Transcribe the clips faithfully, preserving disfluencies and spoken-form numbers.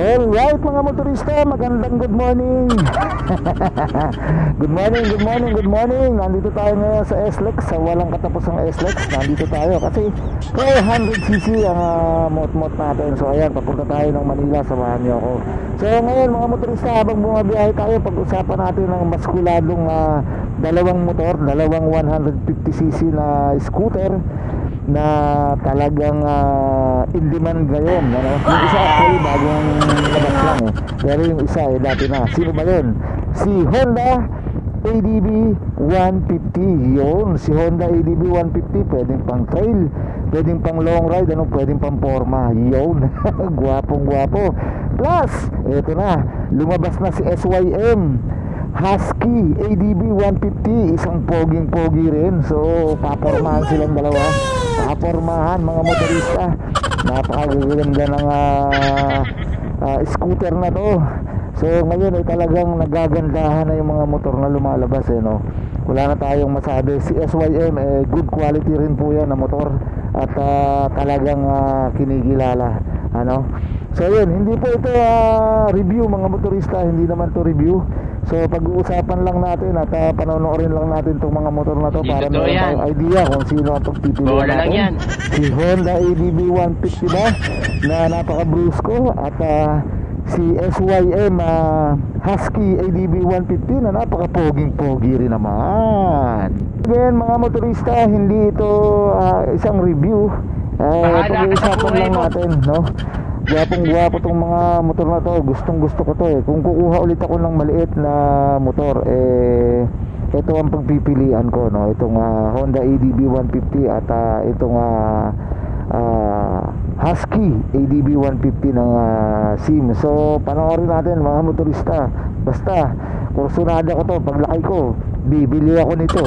Alright mga motorista, magandang good morning. Good morning, good morning, good morning. Nandito tayo ngayon sa S L E X, sa walang katapusang S L E X. Nandito tayo kasi four hundred c c ang uh, mot-mot natin. So ayan, papunta tayo ng Manila, samahan niyo ako. So ngayon mga motorista, habang bumabiyahe tayo, pag-usapan natin ng maskuladong uh, dalawang motor, dalawang one hundred fifty c c na scooter na talagang uh, in demand ngayon, ano? Yung isa actually bagong labas lang eh, pero yung isa eh dati na. Sino ba yun? Si Honda A D B one fifty. Yun, si Honda A D B one fifty, pwedeng pang trail, pwedeng pang long ride, ano, pwedeng pang forma. Yun. Guwapong guwapo. Plus eto na, lumabas na si S Y M Husky A D B one fifty, isang poging pogi rin. So papormahan silang dalawa, papormahan mga motorista. Napakaganda ng uh, uh, scooter na to. So ngayon ay talagang nagagandahan na yung mga motor na lumalabas eh, no? Wala na tayong masabi. Si S Y M eh, good quality rin po yan na motor. At uh, talagang uh, kinigilala, ano? So yun, hindi po ito uh, review mga motorista, hindi naman to review. So pag-uusapan lang natin at uh, panonoorin lang natin itong mga motor na to para meron tayong idea kung sino ang pagpipilian natin. Si Honda A D B one fifty ba na napaka-brusco, at uh, si S Y M uh, Husky A D B one fifty na napaka-poging-pogi rin naman. Again mga motorista, hindi ito uh, isang review. Uh, pag-uusapan lang natin, no? Gwapong gwapo tong mga motor na to. Gustong gusto ko to eh. Kung kukuha ulit ako ng maliit na motor, eh ito ang pagpipilian ko, no? Itong uh, Honda A D B one fifty at uh, itong uh, uh, Husky A D B one fifty ng uh, SIM. So panoorin natin mga motorista. Basta kursunada ko to, paglaki ko bibili ako nito.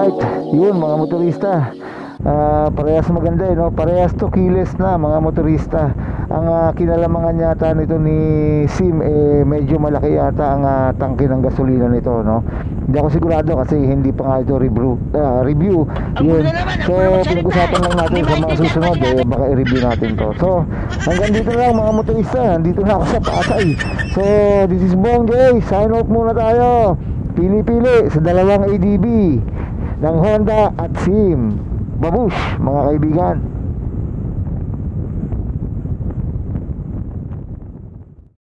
Alright, yun mga motorista. Uh, parehas maganda eh, no? Parehas to keyless na mga motorista. Ang uh, kinalamangan yata nito ni Sim eh, medyo malaki yata ang uh, tangke ng gasolina nito, no? Hindi ako sigurado kasi hindi pa nga ito review, uh, review. Yun. So pinag-usapan lang natin sa mga susunod eh, baka i-review natin to. So hanggang dito lang mga motorista. Dito na ako sa Pasay. So this is Bong J. Sign off muna tayo. Pili-pili sa dalawang A D B ng Honda at Sim. Babush mga kaibigan.